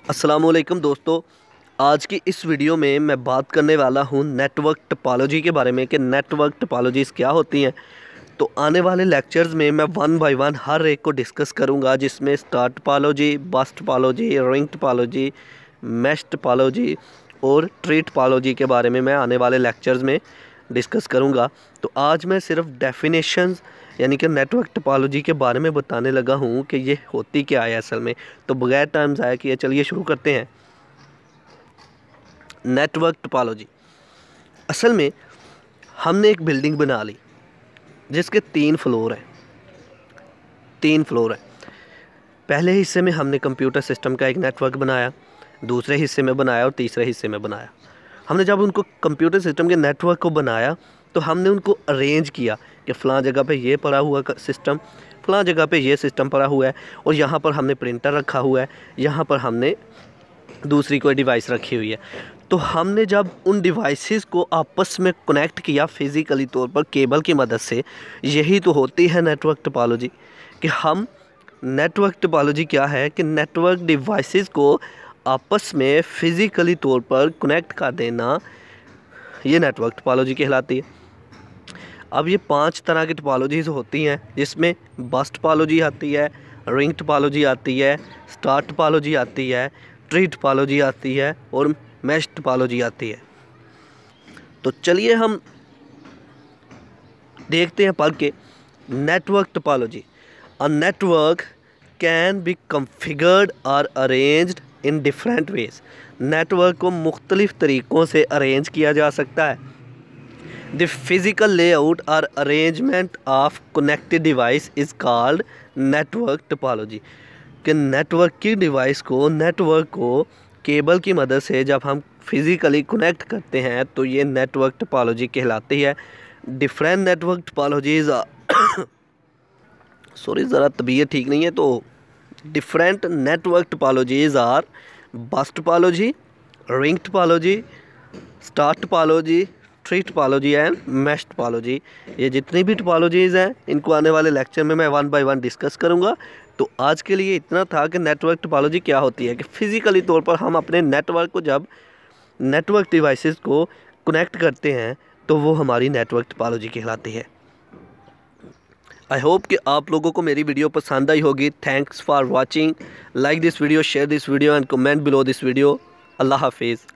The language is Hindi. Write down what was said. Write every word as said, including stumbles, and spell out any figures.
अस्सलामुअलैकुम दोस्तों, आज की इस वीडियो में मैं बात करने वाला हूं नेटवर्क टोपोलॉजी के बारे में कि नेटवर्क टोपोलॉजीज़ क्या होती हैं। तो आने वाले लेक्चर्स में मैं वन बाय वन हर एक को डिस्कस करूंगा, जिसमें star topology, bus topology, ring topology, mesh topology और ट्री टोपोलॉजी के बारे में मैं आने वाले लेक्चर्स में डिस्कस करूंगा। तो आज मैं सिर्फ डेफिनेशंस यानी कि नेटवर्क टोपोलॉजी के बारे में बताने लगा हूं कि ये होती क्या है असल में। तो बगैर टाइम ज़ाया किए चलिए शुरू करते हैं। नेटवर्क टोपोलॉजी, असल में हमने एक बिल्डिंग बना ली जिसके तीन फ्लोर हैं तीन फ्लोर हैं पहले हिस्से में हमने कंप्यूटर सिस्टम का एक नेटवर्क बनाया, दूसरे हिस्से में बनाया और तीसरे हिस्से में बनाया। हमने जब उनको कंप्यूटर सिस्टम के नेटवर्क को बनाया तो हमने उनको अरेंज किया कि फ़लाँ जगह पे ये पड़ा हुआ सिस्टम, फ़लाँ जगह पे ये सिस्टम पड़ा हुआ है और यहाँ पर हमने प्रिंटर रखा हुआ है, यहाँ पर हमने दूसरी कोई डिवाइस रखी हुई है। तो हमने जब उन डिवाइसेस को आपस में कनेक्ट किया फ़िज़िकली तौर पर केबल की मदद से, यही तो होती है नेटवर्क टोपोलॉजी। कि हम नेटवर्क टोपोलॉजी क्या है कि नेटवर्क डिवाइसेस को आपस में फ़िज़िकली तौर पर कनेक्ट कर देना, ये नेटवर्क टोपोलॉजी कहलाती है। अब ये पांच तरह की टोपोलॉजीज़ होती हैं, जिसमें बस टोपोलॉजी आती है, रिंग टोपोलॉजी आती है, स्टार टोपोलॉजी आती है, ट्री टोपोलॉजी आती है और मैश टोपोलॉजी आती है। तो चलिए हम देखते हैं पढ़ के network topology. A network can be configured और arranged in different ways. Network को मुख्तलिफ़ तरीक़ों से अरेंज किया जा सकता है। द फिज़िकल लेआउट और arrangement of connected device is called network topology. कि नेटवर्क की डिवाइस को नेटवर्क को केबल की मदद से जब हम फिज़िकली कनेक्ट करते हैं तो ये नेटवर्क टोपोलॉजी कहलाती है। डिफरेंट नेटवर्क टोपोलॉजीज़ सॉरी ज़रा तबीयत ठीक नहीं है, तो different network topologies are bus topology, ring topology, star topology, tree topology and mesh topology. ये जितनी भी टोपोलॉजीज़ हैं इनको आने वाले लेक्चर में मैं वन बाय वन डिस्कस करूँगा। तो आज के लिए इतना था कि नेटवर्क टोपोलॉजी क्या होती है। कि फ़िज़िकली तौर पर हम अपने नेटवर्क को जब नेटवर्क डिवाइसेस को कनेक्ट करते हैं तो वो हमारी नेटवर्क टोपोलॉजी कहलाती है। आई होप कि आप लोगों को मेरी वीडियो पसंद आई होगी। Thanks for watching. Like this video, share this video and comment below this video. Allah हाफिज़।